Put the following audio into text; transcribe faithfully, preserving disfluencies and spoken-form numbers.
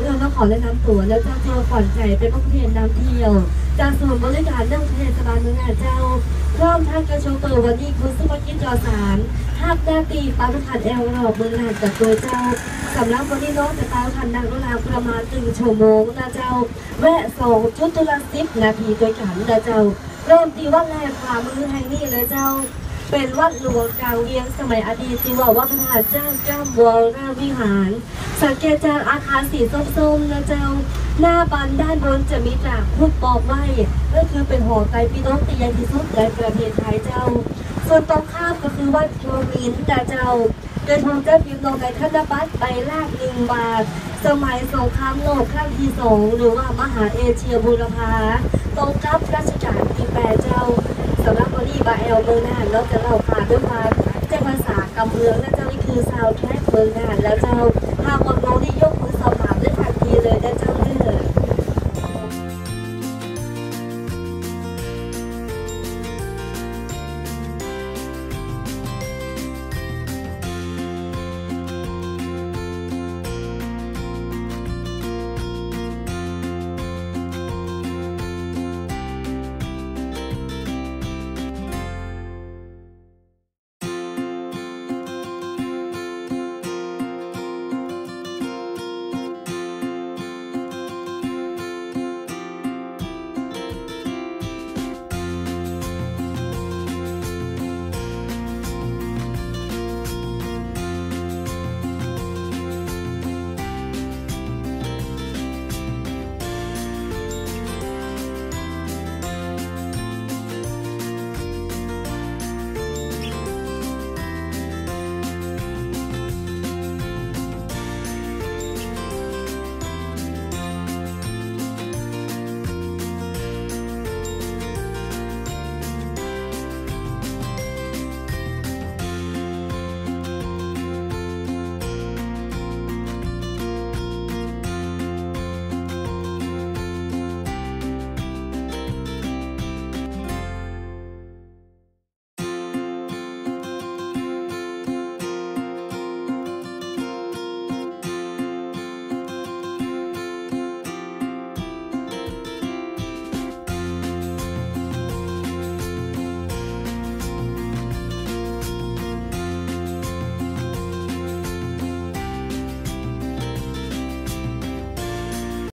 อื่นเราขอแนะนำตัวแล้วเจ้าเจ้าขวัญใจเป็นนักเรียนนำเที่ยวจากศูนย์บริการเรื่องเทศบาลเมืองหาดเจ้าพร้อมทางกระชงเปิดวันนี้คุณสมัครกิจจอสารหักหน้าตีปารุขันแอลรอบเมืองหาดจากตัวเจ้าสำหรับวันนี้น้องจะตามคันนักเวลาประมาณหนึ่งชั่วโมงนะเจ้าแวะสองชุดตุลาสิบนาทีตัวขันนะเจ้าเริ่มที่วัดแรกขวามือแห่งนี้เลยเจ้าเป็นวัดหลวงกลางเวียงสมัยอดีตที่ว่าวัดพระธาตุเจ้าจ้ามวรวิหารสังเกตจากอาคารสีส้มๆนะเจ้าหน้าบานด้านบนจะมีจากพุทธบอกไว้ก็คือเป็นหอไตรปิฎกที่ใหญ่ที่สุดในประเทศไทยเจ้าส่วนตรงข้ามก็คือวัดโยมินนะเจ้าโดยทงเจ้าพิมพ์ลงในธนบัตรใบแรกหนึ่งบาทสมัยสงครามโลกครั้งที่สองหรือว่ามหาเอเชียบูรพาตรงกับรัชกาลที่แปดเจ้าสำหรับวันนี้บาแอลเมืองน่านเราจะเล่าผ่านด้วยมาเจ้าภาษากำเมืองและเจ้านี่คือซาวแทร็กเมืองน่านแล้วเจ้าหากว่า